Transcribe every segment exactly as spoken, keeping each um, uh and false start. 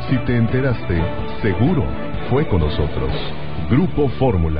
Si te enteraste, seguro fue con nosotros. Grupo Fórmula.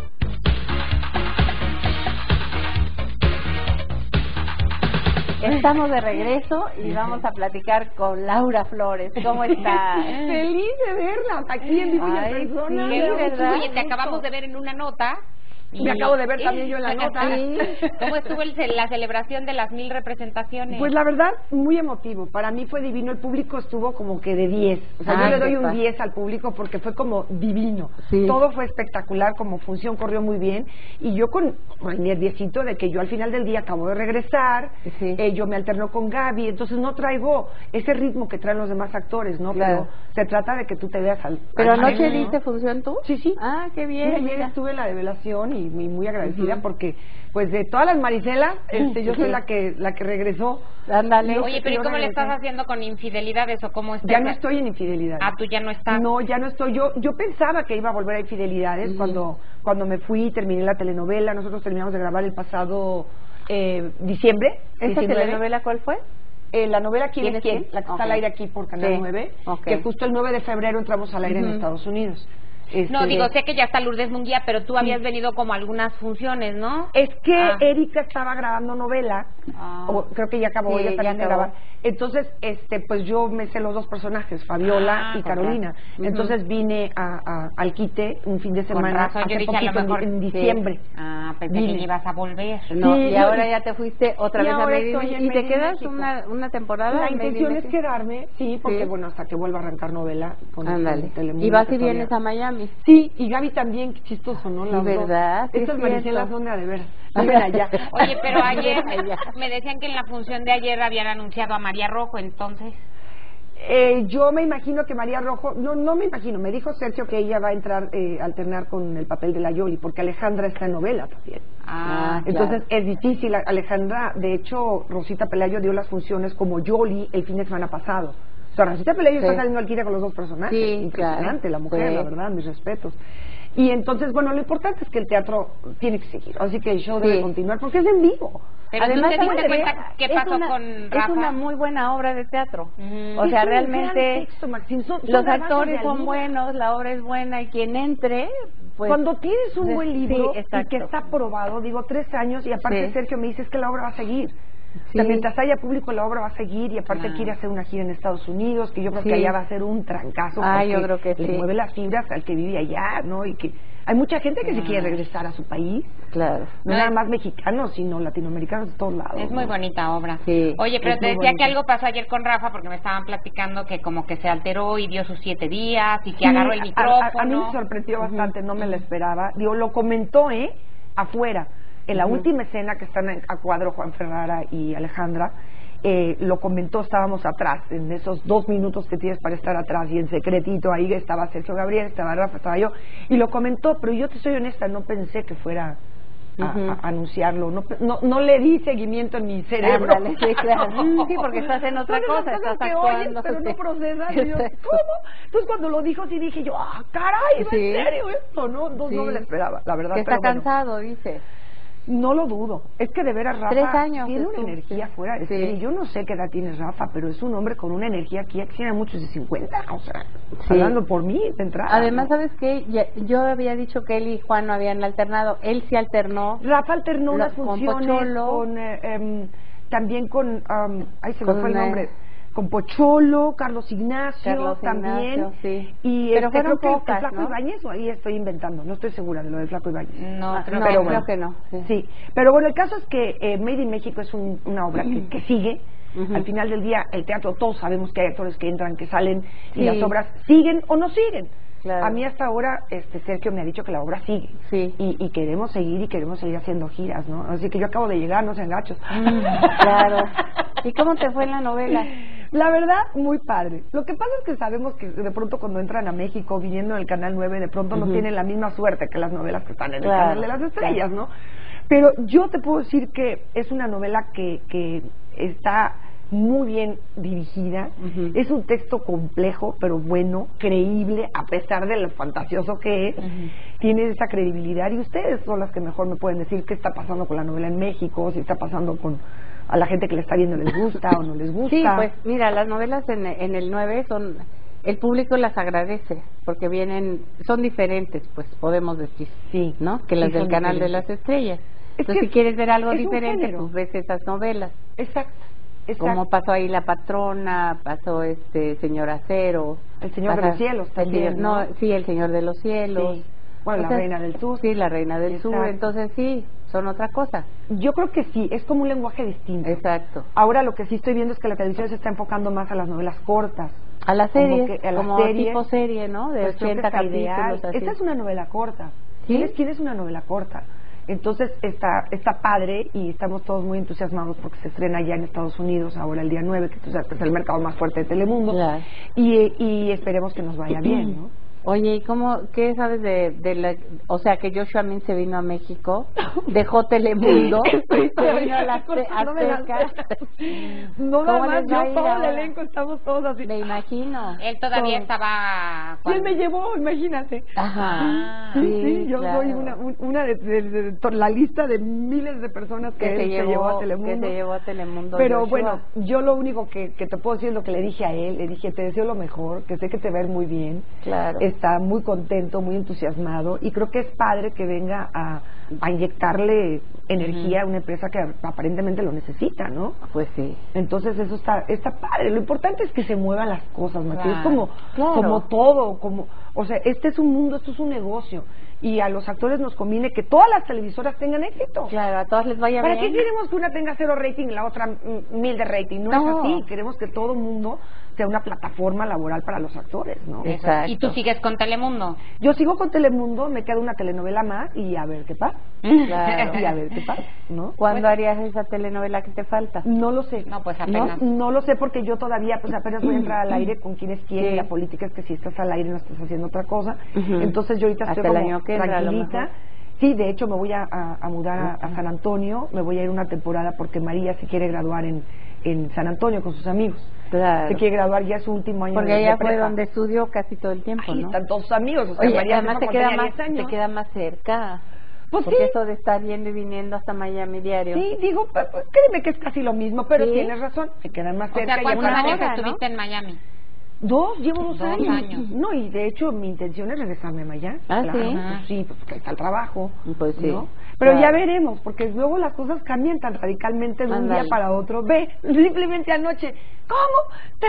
Estamos de regreso y vamos a platicar con Laura Flores. ¿Cómo estás? Feliz de verla aquí en Vivo y en Persona. Sí, ¿verdad? Oye, te acabamos de ver en una nota. Y me acabo de ver también yo en la nota. Sí. ¿Cómo estuvo el, la celebración de las mil representaciones? Pues la verdad, muy emotivo. Para mí fue divino. El público estuvo como que de diez. O sea, Ay, yo le doy un padre. diez al público porque fue como divino. Sí. Todo fue espectacular, como función corrió muy bien. Y yo con, con el nerviosito de que yo al final del día acabo de regresar. Sí. Eh, yo me alterno con Gaby. Entonces no traigo ese ritmo que traen los demás actores, ¿no? Claro. Pero se trata de que tú te veas al... ¿Pero al anoche frente, ¿no? diste función tú? Sí, sí. Ah, qué Sí, bien. ayer mira. estuve en la develación y, y muy agradecida Uh-huh. porque pues de todas las Maricelas este, yo soy la que la que regresó. Ándale. Oye, pero ¿y yo cómo le regresé. estás haciendo con infidelidades o cómo estás? Ya no estoy en infidelidad. Ah, tú ya no estás. No, ya no estoy. Yo yo pensaba que iba a volver a infidelidades Uh-huh. cuando cuando me fui y terminé la telenovela. Nosotros terminamos de grabar el pasado eh, diciembre. ¿Esa diecinueve. telenovela cuál fue? Eh, la novela ¿Quién, ¿Quién es es quién? quién? La que está Ok. al aire aquí por Canal Sí. nueve, Ok. que justo el nueve de febrero entramos al aire Uh-huh. en Estados Unidos. Este, No, digo, de- sé que ya está Lourdes Munguía, pero tú habías venido como a algunas funciones, ¿no? Es que Ah. Erika estaba grabando novela, Ah. o creo que ya acabó, Sí, ella ya también de acabó. grabar. Entonces, este, pues yo me sé los dos personajes, Fabiola Ah, y ok. Carolina. Ujú. Entonces vine a, a- al quite un fin de Con semana, razón, yo hace dije a lo poquito, en- mejor en, sí. diciembre. Ah, pensé Vine. que ibas a volver. No, Sí, y yo- ahora ya te fuiste otra y vez a ahora Made in estoy en México. ¿Y te Made in quedas México. una, una temporada? La en Made in intención es México? quedarme, sí, porque Sí. bueno, hasta que vuelva a arrancar novela con, Ándale. con Telemundo. ¿Y vas que y vienes todavía- a Miami? Sí, y Gaby también, qué chistoso, ¿no? Sí, Las dos. ¿verdad? Sí, Estas es Maricelas cierto. son de a de veras. Viven allá. Oye, pero ayer Viven allá. me decían que en la función de ayer habían anunciado a María Rojo, entonces... Eh, yo me imagino que María Rojo, no no me imagino, me dijo Sergio que ella va a entrar eh, a alternar con el papel de la Yoli, porque Alejandra está en novela también. Ah, Entonces es difícil, Alejandra, de hecho Rosita Pelayo dio las funciones como Yoli el fin de semana pasado. O sea, Rosita Pelayo Sí. está saliendo al quite con los dos personajes, Sí, impresionante, claro. la mujer, Sí. la verdad, mis respetos. Y entonces, bueno, lo importante es que el teatro tiene que seguir, así que el show Sí. debe continuar, porque es en vivo. Pero Además, ¿tú te diste ¿sabes cuenta qué? qué Es pasó una- con Rafa? Es una muy buena obra de teatro. Ujú. O Es sea, un gran realmente texto, Maxine, son- son los grabados actores de son Alida. buenos, la obra es buena y quien entre, pues... Cuando tienes un sí, buen libro y exacto. que está aprobado, digo, tres años, y aparte Sí. Sergio me dice es que la obra va a seguir. O Sí. sea, mientras haya público la obra va a seguir, y aparte Claro. quiere hacer una gira en Estados Unidos, que yo creo Sí. que allá va a ser un trancazo, Ah, porque yo creo que le sí. mueve las fibras al que vive allá, ¿no? Y que hay mucha gente que se quiere regresar a su país, Claro. no No, nada es- más mexicanos, sino latinoamericanos de todos lados. Es muy ¿no? bonita obra. Sí, Oye, pero es te muy decía que bonita. algo pasó ayer con Rafa porque me estaban platicando que como que se alteró y dio sus siete días y que Sí, agarró el a- micrófono. A, a mí me sorprendió bastante, no me lo esperaba. Digo, lo comentó, ¿eh? Afuera. En la Ujú. última escena que están en- a cuadro Juan Ferrara y Alejandra, eh, lo comentó, estábamos atrás, en esos dos minutos que tienes para estar atrás, y en secretito ahí estaba Sergio Gabriel, estaba Rafa, estaba yo, y lo comentó, pero yo te soy honesta, no pensé que fuera a, Ujú. a anunciarlo, no, no, no le di seguimiento en mi cerebro. Ándale, sí, claro. Sí, porque estás en otra Son esas cosa, cosas estás que actuando. oyes, pero no sí. procesas, y yo, Exacto. ¿cómo? Entonces cuando lo dijo sí dije yo, ah, caray, ¿va Sí. en serio esto? No, no, Sí. no me lo esperaba, la verdad. Que está pero bueno, cansado, dice. no lo dudo, es que de veras Rafa Tres años tiene una estuvo, energía sí. fuera de Sí. serie. Yo no sé qué edad tiene Rafa, pero es un hombre con una energía aquí, aquí tiene muchos de cincuenta, o sea, Sí. hablando por mí, de entrada. Además, ¿no? ¿sabes qué? Ya- yo había dicho que él y Juan no habían alternado. Él sí alternó. Rafa alternó Lo- unas con funciones Pocholo. con, eh, em, también con, am, ay, se me Con fue el una- nombre, con Pocholo, Carlos Ignacio, Carlos también, Ignacio, sí. y Pero este, fueron creo que pocas, el Flaco ¿no? Ibáñez, o ahí estoy inventando, no estoy segura de lo del Flaco Ibáñez. No, Ah, creo no, que pero no. bueno. creo que no. Sí. Sí, pero bueno, el caso es que eh, Made in México es un- una obra que, que sigue. Ujú. Al final del día, el teatro, todos sabemos que hay actores que entran, que salen, y Sí. las obras siguen o no siguen. Claro. A mí hasta ahora, este Sergio me ha dicho que la obra sigue. Sí. Y, y queremos seguir y queremos seguir haciendo giras, ¿no? Así que yo acabo de llegar, no sean gachos. Mm, claro. ¿Y cómo te fue en la novela? La verdad, muy padre. Lo que pasa es que sabemos que de pronto cuando entran a México, viniendo en el Canal nueve, de pronto no Ujú. tienen la misma suerte que las novelas que están en el Claro, Canal de las Estrellas, ¿no? Pero yo te puedo decir que es una novela que, que está muy bien dirigida. Ujú. Es un texto complejo, pero bueno, creíble, a pesar de lo fantasioso que es. Ujú. Tiene esa credibilidad, y ustedes son las que mejor me pueden decir qué está pasando con la novela en México, si está pasando con a la gente que la está viendo les gusta o no les gusta. Sí, pues mira, las novelas en, en el nueve son el público las agradece, porque vienen, son diferentes, pues podemos decir, Sí, ¿no? Que las sí, del son Canal de diferentes. las Estrellas. Es Entonces, que si quieres ver algo es un diferente, género. pues ves esas novelas. Exacto, exacto. Como pasó ahí La Patrona, pasó este Señor Acero. El Señor de pasa- los Cielos el también, señor- ¿no? Sí, El Señor de los Cielos. Sí. Bueno, La Reina del Sur. Sí, La Reina del Sur. Exacto. Entonces, sí, son otra cosa. Yo creo que sí, es como un lenguaje distinto. Exacto. Ahora lo que sí estoy viendo es que la televisión se está enfocando más a las novelas cortas. A la Como serie, que a las como series, tipo serie, ¿no? De Pues creo que ochenta está ideal. capítulos. Así. Esta es una novela corta. ¿Sí? ¿Quién es, quién es una novela corta? Entonces está está padre y estamos todos muy entusiasmados porque se estrena ya en Estados Unidos ahora el día nueve, que tú sabes que es el mercado más fuerte de Telemundo. Claro. Y, y esperemos que nos vaya bien, ¿no? Oye, ¿y cómo, qué sabes de, de la, o sea, que Joshua Min se vino a México, dejó Telemundo, se vino a la Azteca? No, nada ¿Cómo más, les va a yo ir todo el ahora? elenco estamos todos así. Me imagino. Él todavía Todo. estaba... Y él me llevó, imagínate. Ajá. Sí, sí, yo claro. soy una, un- una de, de- de- de la lista de miles de personas que, que él se llevó, a Telemundo. que se llevó a Telemundo. Pero Joshua. bueno, yo lo único que, que te puedo decir es lo que le dije a él. Le dije, te deseo lo mejor, que sé que te va a ir muy bien. Claro. Está muy contento, muy entusiasmado. Y creo que es padre que venga a, a inyectarle energía a una empresa que aparentemente lo necesita, ¿no? Pues sí. Entonces eso está está padre. Lo importante es que se muevan las cosas, Mateo. Es Claro, como, claro. como todo, como, o sea, este es un mundo, esto es un negocio. Y a los actores nos conviene que todas las televisoras tengan éxito. Claro, a todos les vaya ¿Para bien. qué queremos que una tenga cero rating y la otra mm, mil de rating? No, No. es así. Queremos que todo mundo sea una plataforma laboral para los actores, ¿no? Eso. Exacto. ¿Y tú sigues con Telemundo? Yo sigo con Telemundo, me queda una telenovela más y a ver qué pasa. Claro. Y a ver qué pasa, ¿no? ¿Cuándo harías esa telenovela que te falta? No lo sé. No, pues No, apenas. no lo sé porque yo todavía, pues apenas voy a entrar al aire con quienes quieren. Sí. La política es que si estás al aire no estás haciendo otra cosa. Ujú. Entonces yo ahorita Hasta estoy el como año que entra, a lo tranquilita. mejor. Sí, de hecho me voy a, a- a mudar a, a San Antonio. Me voy a ir una temporada porque María se quiere graduar en, en San Antonio con sus amigos. Claro. Se quiere graduar ya su último año Porque de, allá de fue prepa. donde estudió casi todo el tiempo, Ahí ¿no? están todos sus amigos. O sea, Oye, María además se te fue queda cuando más, tenía diez te años. queda más cerca. Pues Porque sí. eso de estar yendo y viniendo hasta Miami diario. Sí, digo, pues, pues, créeme que es casi lo mismo, pero ¿Sí? tienes razón, se quedan más O cerca. sea, y ¿cuántos aparte- años hora, ¿no? estuviste en Miami? Dos, llevo dos, Dos años. años. No, y de hecho mi intención es regresarme a Miami. Ah, claro, ¿sí? pues sí, pues porque ahí está el trabajo. Pues sí. ¿no? Pero Claro. ya veremos, porque luego las cosas cambian tan radicalmente de un Ándale. día para otro. Ve, simplemente anoche, ¿cómo? ¿Te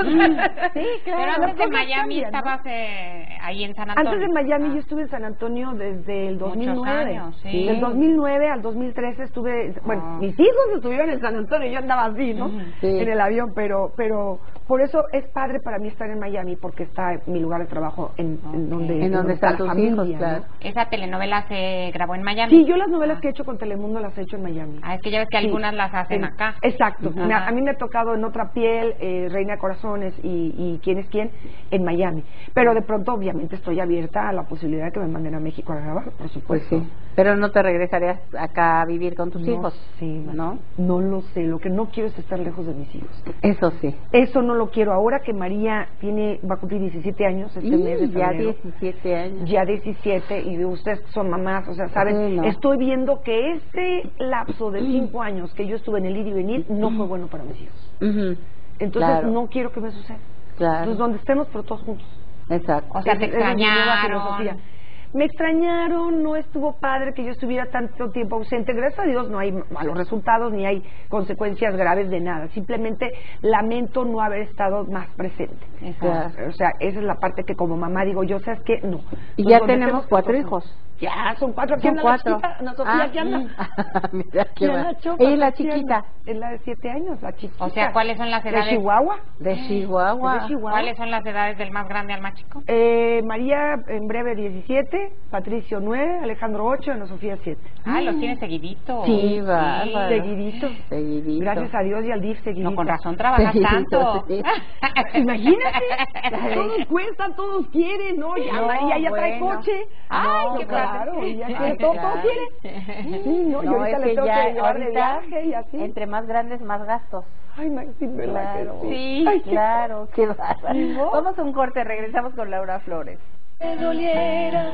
vas? Sí, Pero claro. antes de cosas Miami cambian, ¿no? estabas eh, ahí en San Antonio. Antes de Miami Ah. yo estuve en San Antonio desde el dos mil nueve. Muchos años, sí. Del dos mil nueve al dos mil trece estuve, bueno, Ah. mis hijos estuvieron en San Antonio, yo andaba así, ¿no? Ujú. Sí. En el avión, pero pero por eso es padre para mí estar en Miami, porque está mi lugar de trabajo en, en Ok. donde, En donde están está tus la familia, hijos, ¿no? claro. Esa telenovela se grabó en Miami. Sí, yo las novelas Ah. que he hecho con Telemundo las he hecho en Miami. Ah, es que ya ves que Sí. algunas las hacen En- acá. Exacto. Ujú. Me- Ajá. a mí me ha tocado en Otra Piel, eh, Reina de Corazones y, y Quién es quién en Miami. Pero de pronto, obviamente, estoy abierta a la posibilidad de que me manden a México a grabar, por Pues supuesto. sí. Pero no te regresarías acá a vivir con tus No hijos. sé, ¿no? No lo sé. Lo que no quiero es estar lejos de mis hijos. Eso sí. Eso no lo quiero. Ahora que María tiene va a cumplir diecisiete años este Y mes de ya febrero. diecisiete años. Ya diecisiete y de ustedes son mamás, o sea, ¿saben? Sí, no. Estoy viendo que este lapso de cinco años que yo estuve en el ir y venir no fue bueno para mis hijos. Ujú. Entonces Claro. no quiero que me suceda. Claro. Entonces donde estemos, pero todos juntos. Exacto. O sea, te Esa- esa es mi nueva extrañaron. filosofía. Me extrañaron, no estuvo padre que yo estuviera tanto tiempo ausente. Gracias a Dios no hay malos resultados ni hay consecuencias graves de nada. Simplemente lamento no haber estado más presente. Exacto. O sea, esa es la parte que como mamá digo, yo sabes que no. Y Entonces, ya donde tenemos estemos, cuatro todos hijos. juntos. Ya, son cuatro. Aquí Son anda cuatro. la chiquita, Ana Sofía, Ah, aquí anda. mm. Mira qué Y va. Ana Chopa, Ella es la aquí anda. chiquita. Es la de siete años, la chiquita. O sea, ¿cuáles son las De edades? Chihuahua. De Chihuahua. Es de Chihuahua. ¿Cuáles son las edades del más grande al más chico? Eh, María en breve diecisiete, Patricio nueve, Alejandro ocho, Ana Sofía siete. Ah, los tienes seguiditos. Sí, bárbaro. Seguidito. Seguidito. Gracias a Dios y al D I F seguidito. No, con razón trabajas Seguidito, tanto. sí. Imagínate, todos cuestan, todos quieren, ¿no? Ya No, María ya trae bueno. coche. Ay, No, qué claro. claro, ya Ay, quiere, todo, todo claro. quiere. Sí, no, yo No, ahorita es le que tengo ya que llevar de ahorita, viaje y así. entre más grandes, más gastos. Ay, Maxi, ¿verdad que Claro. sí? Ay, qué- Claro, qué bárbaro. ¿No? Vamos a un corte, regresamos con Laura Flores. Me doliera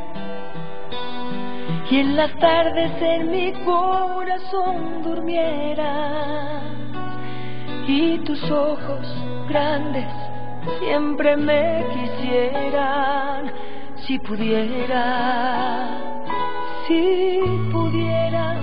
y en las tardes en mi corazón durmiera y tus ojos grandes siempre me quisieran. Si pudiera, si pudiera,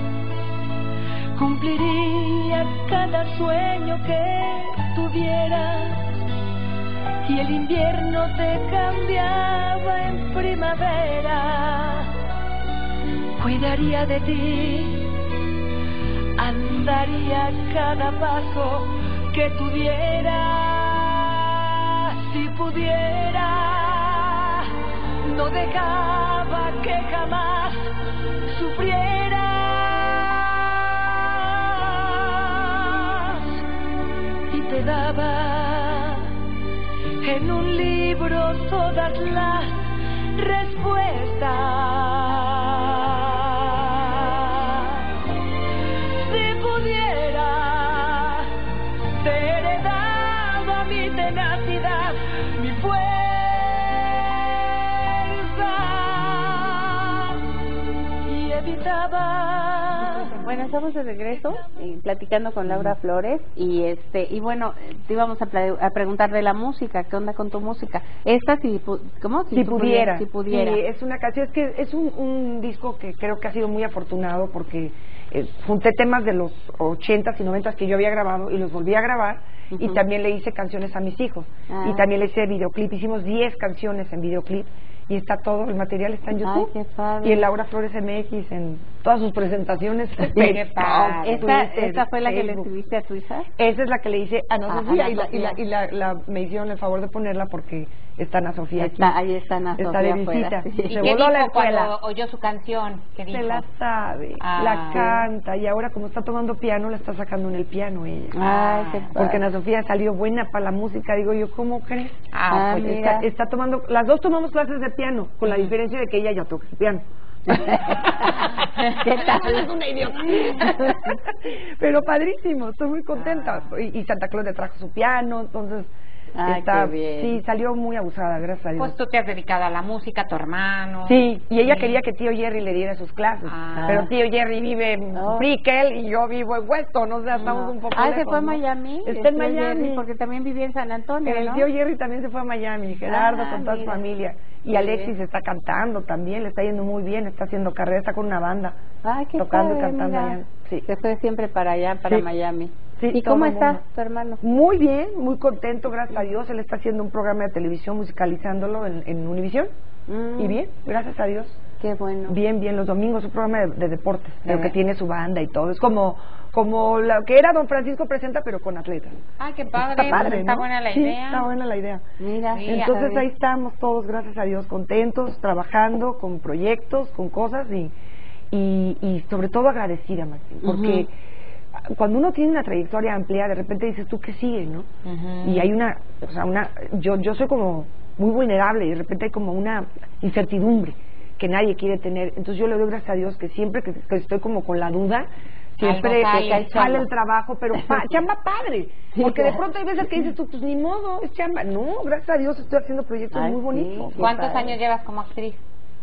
cumpliría cada sueño que tuviera. Y el invierno te cambiaba en primavera. Cuidaría de ti, andaría cada paso que tuviera. Si pudiera, no dejaba que jamás sufrieras. Y te daba en un libro todas las respuestas. Si pudiera, te heredaba mi tenacidad, mi fuerza, y evitaba. Bueno, estamos de regreso eh, platicando con Laura Flores y este y bueno, te íbamos a, a preguntar de la música, ¿qué onda con tu música? Esta si ¿cómo? Si, si pudiera, si pudiera. Sí, es una canción, es que es un, un disco que creo que ha sido muy afortunado porque eh, junté temas de los ochentas y noventas que yo había grabado y los volví a grabar. Uh-huh. Y también le hice canciones a mis hijos. Ah. Y también le hice videoclip, hicimos diez canciones en videoclip. Y está todo, el material está en YouTube. Ay, qué padre. Y en Laura Flores M X, en todas sus presentaciones. Qué padre. ¿Esta, ¿Esta fue la que le escribiste a tu hija? Esa es la que le hice a Ana ah, Sofía. Ana y, la, Sofía. y, la, y la, la, me hicieron el favor de ponerla porque está Ana Sofía está, aquí. Ahí está Ana Sofía. Está de visita. Afuera, sí. ¿Y se qué voló dijo a la escuela cuando oyó su canción? ¿Qué dijo? Se la sabe, ah, la canta. Y ahora como está tomando piano, la está sacando en el piano ella. Ay, qué padre. Porque Ana Sofía salió buena para la música. Digo yo, ¿cómo crees? Ah, Ah, pues Está, está tomando, las dos tomamos clases de piano, con la diferencia de que ella ya toca el piano. ¿Qué tal? Es una idiota. Pero padrísimo, estoy muy contenta. Y, y Santa Claus le trajo su piano, entonces Ay, está, qué bien. sí, salió muy abusada, gracias a Dios. Pues tú te has dedicado a la música, tu hermano. Sí, y ella Sí. quería que tío Jerry le diera sus clases, Ah. pero tío Jerry vive en Oh. Brickell y yo vivo en Weston, o sea, estamos No. un poco Ah, lejos, se fue a ¿no? Miami. Está en Tío Miami. Jerry, porque también vivía en San Antonio, El ¿no? tío Jerry también se fue a Miami, Gerardo Ah, con toda mira. su familia. Y Muy Alexis bien. está cantando también, le está yendo muy bien, está haciendo carrera, está con una banda, Ay, qué tocando padre, y cantando mira. allá. Sí. Se fue siempre para allá, para Sí. Miami. Sí, ¿Y todo cómo el está mundo. tu hermano? Muy bien, muy contento, gracias a Dios. Él está haciendo un programa de televisión musicalizándolo en, en Univisión. Mm, Y bien, gracias a Dios. Qué bueno. Bien, bien, los domingos, un programa de, de deportes, pero Eh. que tiene su banda y todo. Es como como lo que era Don Francisco Presenta, pero con atletas. Ay, qué padre. Está padre, Está ¿no? buena la Sí, idea. está buena la idea. Mira, Sí, Entonces está ahí bien. estamos todos, gracias a Dios, contentos, trabajando con proyectos, con cosas y, y, y sobre todo agradecida, Martín, porque cuando uno tiene una trayectoria amplia, de repente dices, ¿tú qué sigue, no? Ujú. Y hay una, o sea, una, yo, yo soy como muy vulnerable y de repente hay como una incertidumbre que nadie quiere tener. Entonces yo le doy gracias a Dios que siempre que, que estoy como con la duda, siempre Algo sale, sale, chamba. el trabajo, pero pa, chamba padre. Sí, Porque de claro. pronto hay veces que dices tú, pues ni modo, es chamba. No, gracias a Dios estoy haciendo proyectos Ay, muy sí, bonitos. qué ¿Cuántos padre. años llevas como actriz?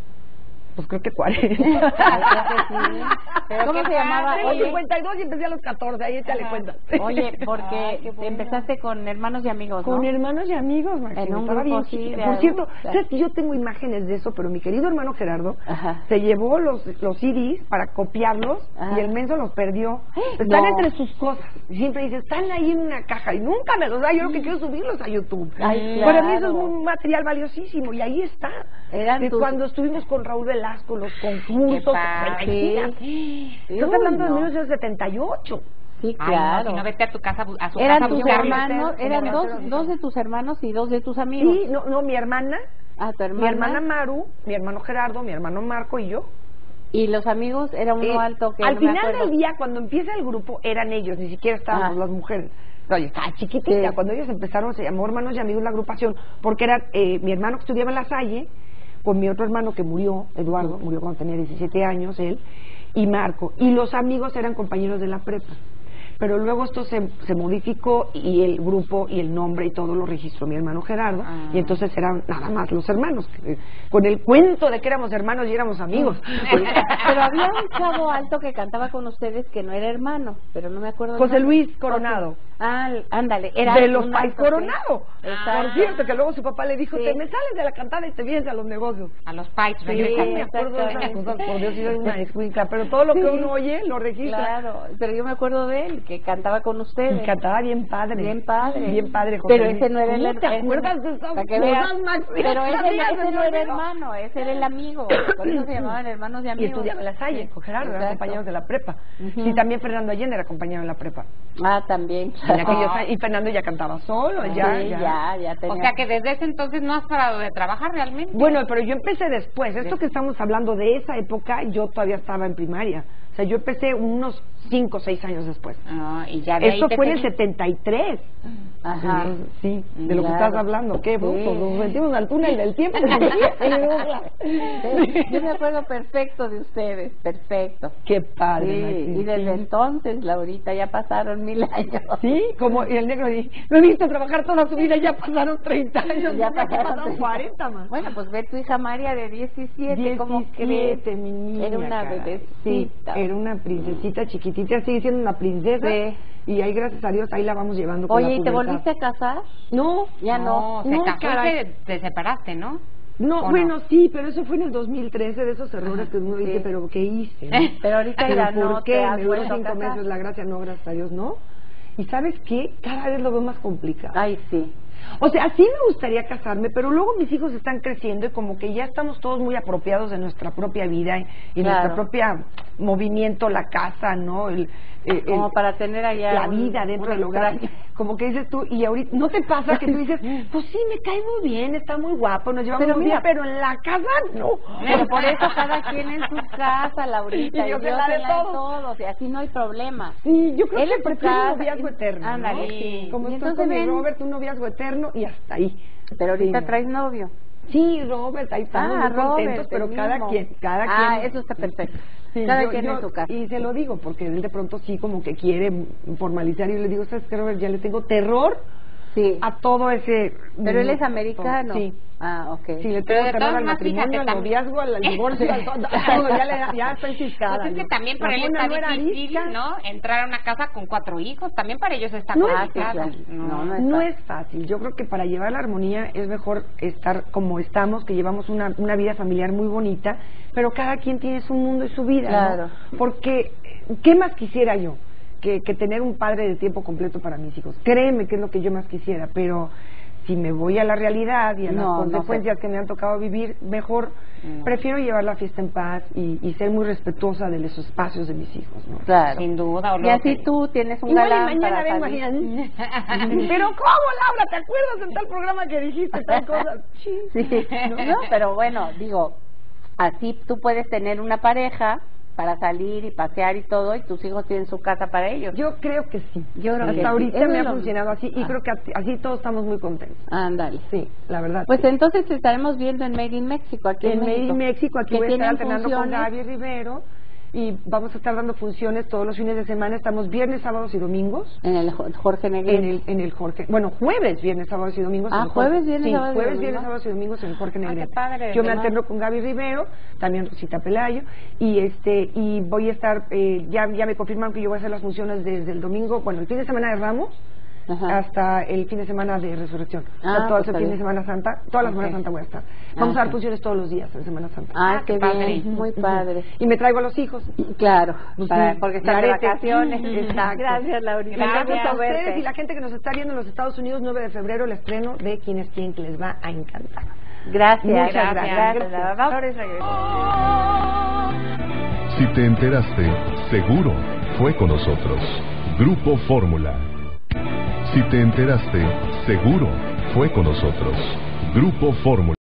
Pues creo que cuarenta. Ay, creo que sí. Pero ¿Cómo qué se llamaba? Tengo Oye, cincuenta y dos y empecé a los catorce, ahí échale Ajá. cuenta. oye, porque Ay, qué bueno. empezaste con hermanos y amigos, ¿no? Con hermanos y amigos, Martín, En un estaba grupo bien así chiquita. de Por cierto, adultos. ¿sabes que yo tengo imágenes de eso? Pero mi querido hermano Gerardo Ajá. se llevó los, los C Ds para copiarlos Ajá. y el menso los perdió. Están No. entre sus cosas. Y siempre dice, están ahí en una caja y nunca me los da. Yo lo que quiero es subirlos a YouTube. Ay, Para mí eso es claro. un material valiosísimo y ahí está. Eran de tus- cuando estuvimos con Raúl Velasco, los concursos. Qué padre. Imagínate. Sí. Estás Uy, hablando de no. mil novecientos setenta y ocho. Sí, Ay, claro. no, si no vete a tu casa, a su casa Eran a tus buscarlo. hermanos, Como eran la dos, otra dos de tus hermanos y dos de tus amigos. Sí, no, no, mi hermana, Ah, tu hermana. mi hermana Maru, mi hermano Gerardo, mi hermano Marco y yo. Y los amigos, era uno Eh, alto que al no me final acuerdo. del día, cuando empieza el grupo, eran ellos, ni siquiera estábamos Ah. las mujeres. No, yo estaba chiquitita. Sí. Cuando ellos empezaron, se llamó Hermanos y Amigos la agrupación, porque era eh, mi hermano que estudiaba en La Salle, con mi otro hermano que murió, Eduardo, murió cuando tenía diecisiete años, él, y Marco. Y los amigos eran compañeros de la prepa. pero luego esto se, se modificó y el grupo y el nombre y todo lo registró mi hermano Gerardo, Ah. y entonces eran nada más los hermanos, que, con el cuento de que éramos hermanos y éramos amigos. Pero había un chavo alto que cantaba con ustedes que no era hermano, pero no me acuerdo. el José nombre. Luis Coronado. Ah, ándale, era De los un Pais alto, Coronado. sí. Exacto. Por cierto, que luego su papá le dijo, Sí. te me sales de la cantada y te vienes a los negocios. A los pipes, Sí, regresa. me acuerdo de esas exactamente. cosas, por Dios, yo soy una escuincla, pero todo lo que Sí. uno oye lo registra. Claro, pero yo me acuerdo de él, que cantaba con ustedes. Y cantaba bien padre. Bien padre. Bien padre, José Pero Luis. ese no era el ¿Cómo te ese- acuerdas de esas para que cosas, veas. Max? Pero ese, Sabías, ese no señor, era pero- hermano, ese era el amigo. Por eso se llamaban hermanos y Y amigos. estudiaba en la Salle, con Gerardo, eran Exacto. compañeros de la prepa. Ujú. Y también Fernando Allende era compañero en la prepa. Ah, también. En aquellos años- y Fernando ya cantaba solo, ya, Sí, ya. ya, ya tenía. O sea que desde ese entonces no has parado de trabajar realmente. Bueno, pero yo empecé después. Esto que estamos hablando de esa época, yo todavía estaba en primaria. O sea, yo empecé unos cinco o seis años después. Ah, y ya de ahí Esto te fue en el seguí. setenta y tres. Ajá. Entonces, sí, de lo que Claro. estás hablando. Qué bruto, Sí. nos metimos al túnel del tiempo. Sí, yo me acuerdo perfecto de ustedes, perfecto. Qué Sí, padre, Maxi, y desde sí. entonces, Laurita, ya pasaron mil años. Sí, como y el negro dice, lo he visto trabajar toda su vida, ya pasaron treinta años, Ya ya pasaron pasaron cuarenta más. Bueno, pues ve tu hija María de diecisiete, ¿cómo crees? diecisiete, mi niña. Era una caray. bebecita. Sí, era una princesita chiquitita, sigue siendo una princesa. Sí. Y ahí, gracias a Dios, ahí la vamos llevando con Oye, la ¿y te pubertad. volviste a casar? No, Ya no. se no, casó caray. y te, te separaste, ¿no? no, ¿O bueno, no? sí, pero eso fue en el dos mil trece, de esos errores Ajá, que uno dice, sí. pero ¿qué hice? Pero ahorita ¿Pero ya por no qué? te has Me duró vuelto a cinco casar. meses, la gracia no, gracias a Dios, ¿no? Y ¿sabes qué? Cada vez lo veo más complicado. Ay, sí. O sea, sí me gustaría casarme, pero luego mis hijos están creciendo y como que ya estamos todos muy apropiados de nuestra propia vida y, y Claro. nuestra propia movimiento, la casa, ¿no? El, eh, Como el- para tener allá la un- vida dentro un del hogar. extraño. Como que dices tú, y ahorita, ¿no te pasa que tú dices, pues sí, me cae muy bien, está muy guapo, nos llevamos Pero muy mira, bien, pero en la casa no? Pero por eso cada quien en su casa, Laurita, Y y yo Dios en la de en la de todos. todos, y así no hay problema. Sí, yo creo Él que en su prefiero un casa, noviazgo eterno, ¿no? ándale, sí. Como Y estoy entonces con mi ven- Robert, un noviazgo eterno y hasta ahí. Pero ahorita Sí. traes novio. Sí, Robert, ahí estamos Ah, muy contentos, Robert, pero el cada mismo. quien, cada Ah, quien. eso está perfecto. Sí, Cada yo- quien yo- en su casa. Y se lo digo, porque él de pronto sí como que quiere formalizar y yo le digo, ¿sabes qué, Robert? Ya le tengo terror Sí. a todo ese... Pero él es mundo. americano. Sí. Ah, ok. Sí, le Pero tengo de terror todas al formas, matrimonio, fíjate, al también- noviazgo, al divorcio, al todo, a todo, ya, le, ya está enciscada. Pues es que yo. también para él Ramona está no era difícil, arisca. ¿no? Entrar a una casa con cuatro hijos, también para ellos está No es complicado. fácil. No, no es No fácil. es fácil. Yo creo que para llevar la armonía es mejor estar como estamos, que llevamos una, una vida familiar muy bonita, pero cada quien tiene su mundo y su vida, Claro. ¿no? Porque, ¿qué más quisiera yo? Que, que tener un padre de tiempo completo para mis hijos. Créeme que es lo que yo más quisiera, pero si me voy a la realidad y a las No, no consecuencias sé. que me han tocado vivir, mejor No. prefiero llevar la fiesta en paz y, y ser muy respetuosa de los espacios de mis hijos, ¿no? Claro. Sin duda. O Y luego así que- tú tienes un Igual y galán mañana para vengo salir. así. Pero ¿cómo, Laura? ¿Te acuerdas en tal programa que dijiste tal cosa? Sí. Sí, no, pero bueno, digo, así tú puedes tener una pareja para salir y pasear y todo, y tus hijos tienen su casa para ellos. Yo creo que sí. Yo creo Hasta que sí. ahorita Eso me es ha lo- funcionado así y Ah. creo que así, así todos estamos muy contentos. Ándale. Sí, la verdad. Pues sí. entonces te estaremos viendo en Made in México, aquí en, en Made México. in México, aquí que voy a estar tienen alternando con funciones. Gaby Rivero y vamos a estar dando funciones todos los fines de semana. Estamos viernes, sábados y domingos. En el Jo- Jorge Negrete. En el, en el Jorge, bueno, jueves, viernes, sábados y domingos. Ah, en el Jorge- jueves, viernes, sí, sábados y jueves, domingos. viernes, sábados y domingos en el Jorge Ah, qué Negrete. padre, Yo me además. alterno con Gaby Rivero, también Rosita Pelayo, y este y voy a estar, eh, ya, ya me confirmaron que yo voy a hacer las funciones desde el domingo, bueno, el fin de semana de Ramos, Ajá. hasta el fin de semana de Resurrección. Ah, O sea, todo pues el está fin de bien. Semana Santa, toda la Semana Ok. Santa voy a estar. Vamos a Ah, dar sí. funciones todos los días en Semana Santa. Ah, Ah, qué qué padre. bien, muy Ujú. padre. Y me traigo a los hijos. Claro, Pues para- sí, porque están de clarete. vacaciones. Exacto. Gracias, Laurita. Y me Qué gusta a gusto ustedes verte. y la gente que nos está viendo en los Estados Unidos, nueve de febrero, el estreno de Quién es quién, que les va a encantar. Gracias, Muchas gracias. gracias. gracias. Gracias. Vamos, regreso. Si te enteraste, seguro fue con nosotros. Grupo Fórmula. Si te enteraste, seguro fue con nosotros. Grupo Fórmula.